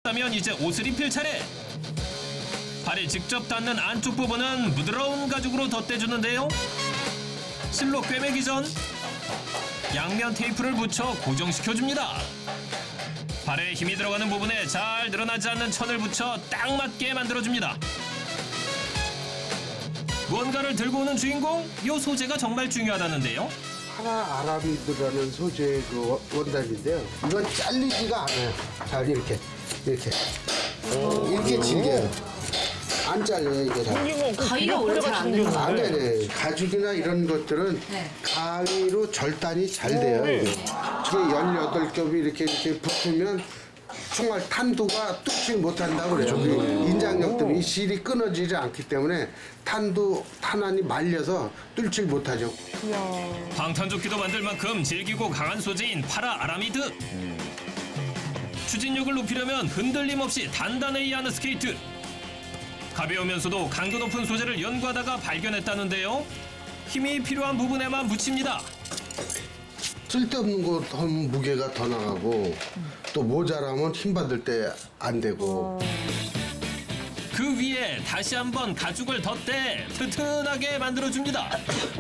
하면 이제 옷을 입힐 차례. 발이 직접 닿는 안쪽 부분은 부드러운 가죽으로 덧대주는데요. 실로 꿰매기 전 양면 테이프를 붙여 고정시켜줍니다. 발에 힘이 들어가는 부분에 잘 늘어나지 않는 천을 붙여 딱 맞게 만들어줍니다. 무언가를 들고 오는 주인공, 이 소재가 정말 중요하다는데요. 파라 아라미드라는 소재의 그 원단인데요. 이건 잘리지가 않아요. 잘 이렇게 질겨요. 안 잘려요 이게 다. 가위가 원래 잘 안 되는 안 되네. 가죽이나 이런 것들은 가위로 절단이 잘 돼요. 이게 18겹이 이렇게 붙으면 정말 탄두가 뚫지 못한다고 그래요. 인장력 때문에 이 실이 끊어지지 않기 때문에 탄환이 말려서 뚫질 못하죠. 방탄조끼도 만들 만큼 질기고 강한 소재인 파라 아라미드. 추진력을 높이려면 흔들림 없이 단단해야 하는 스케이트. 가벼우면서도 강도 높은 소재를 연구하다가 발견했다는데요. 힘이 필요한 부분에만 붙입니다. 쓸데없는 거 하면 무게가 더 나가고 또 모자라면 힘 받을 때 안 되고. 그 위에 다시 한번 가죽을 덧대 튼튼하게 만들어줍니다.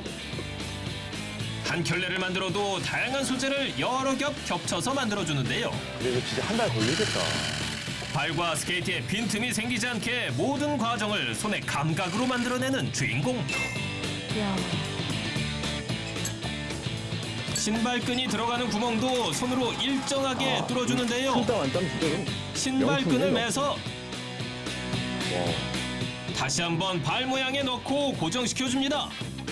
한 켤레를 만들어도 다양한 소재를 여러 겹 겹쳐서 만들어주는데요. 그래서 진짜 한 달 걸리겠다. 발과 스케이트에 빈틈이 생기지 않게 모든 과정을 손의 감각으로 만들어내는 주인공. 신발끈이 들어가는 구멍도 손으로 일정하게 뚫어주는데요. 신발끈을 매서 다시 한번 발 모양에 넣고 고정시켜줍니다.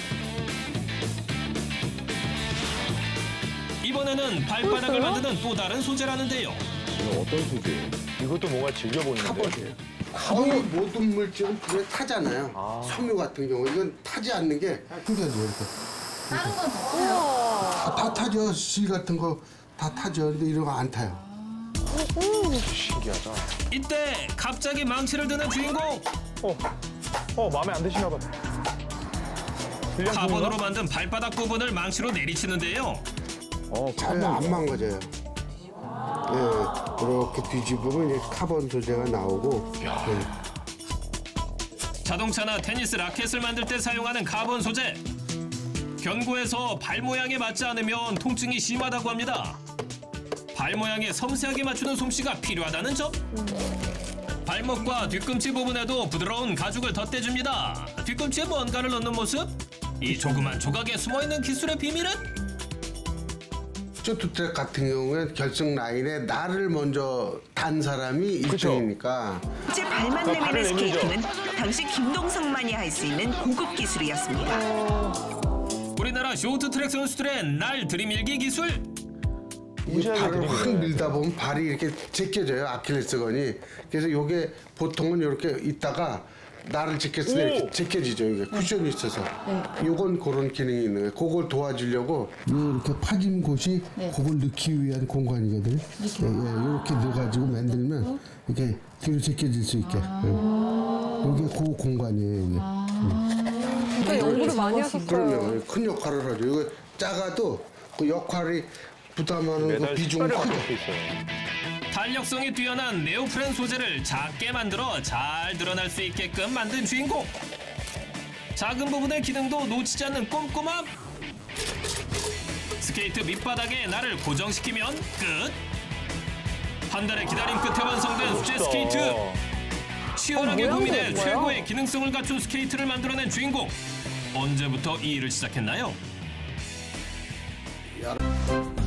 이번에는 발바닥을 만드는 또 다른 소재라는데요. 어떤 소재예요? 이것도 뭔가 즐겨보는데. 카본이에요. 거의 모든 물질은 불에 타잖아요. 섬유 같은 경우 이건 타지 않는 게 튕겨져요. 이렇게. 다른 건 더 타요? 다 타죠. 실 같은 거 다 타죠. 근데 이런 거 안 타요. 신기하다. 이때 갑자기 망치를 드는 주인공. 마음에 안 드시나 봐. 카본으로 만든 발바닥 부분을 망치로 내리치는데요. 잘 안 망가져요. 이렇게 뒤집으면 이제 카본 소재가 나오고. 자동차나 테니스 라켓을 만들 때 사용하는 카본 소재. 견고해서 발 모양에 맞지 않으면 통증이 심하다고 합니다. 발 모양에 섬세하게 맞추는 솜씨가 필요하다는 점. 발목과 뒤꿈치 부분에도 부드러운 가죽을 덧대줍니다. 뒤꿈치에 뭔가를 넣는 모습? 이 조그만 조각에 숨어있는 기술의 비밀은? 쇼트트랙 같은 경우에 결승 라인에 날을 먼저 단 사람이 1등이니까. 실제 발만 내미는 스케이트는 당시 김동성만이 할 수 있는 고급 기술이었습니다. 우리나라 쇼트트랙 선수들의 날 들이밀기 기술. 이 발을 확 밀다 보면 발이 이렇게 제껴져요. 아킬레스건이. 그래서 이게 보통은 이렇게 있다가 날을 제꼈을 때 이렇게 제껴지죠. 이게 쿠션이 있어서. 요건 그런 기능이 있는 거예요. 그걸 도와주려고 이렇게 파진 곳이 그걸 넣기 위한 공간이거든요. 이렇게 넣어가지고 만들면 이렇게 뒤로 제껴질 수 있게. 이게 그 공간이에요. 이게. 연구를 많이 하셨어요. 그럼요. 큰 역할을 하죠. 이거 작아도 그 역할이 부담하는 그 비중은 크죠. 탄력성이 뛰어난 네오프렌 소재를 작게 만들어 잘 드러날 수 있게끔 만든 주인공. 작은 부분의 기능도 놓치지 않는 꼼꼼함. 스케이트 밑바닥에 날을 고정시키면 끝. 한 달의 기다림 끝에 완성된 수제 스케이트. 치열하게 고민해 최고의 기능성을 갖춘 스케이트를 만들어낸 주인공. 언제부터 이 일을 시작했나요?